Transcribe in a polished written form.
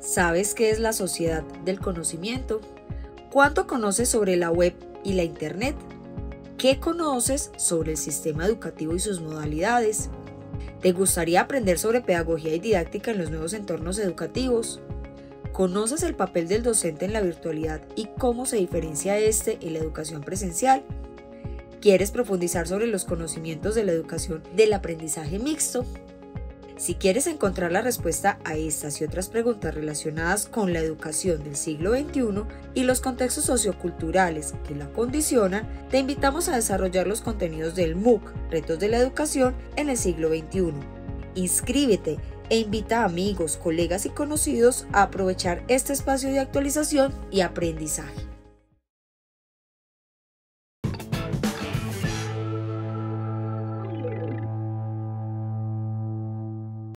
¿Sabes qué es la sociedad del conocimiento? ¿Cuánto conoces sobre la web y la internet? ¿Qué conoces sobre el sistema educativo y sus modalidades? ¿Te gustaría aprender sobre pedagogía y didáctica en los nuevos entornos educativos? ¿Conoces el papel del docente en la virtualidad y cómo se diferencia este en la educación presencial? ¿Quieres profundizar sobre los conocimientos de la educación del aprendizaje mixto? Si quieres encontrar la respuesta a estas y otras preguntas relacionadas con la educación del siglo XXI y los contextos socioculturales que la condicionan, te invitamos a desarrollar los contenidos del MOOC Retos de la Educación en el siglo XXI. Inscríbete e invita a amigos, colegas y conocidos a aprovechar este espacio de actualización y aprendizaje.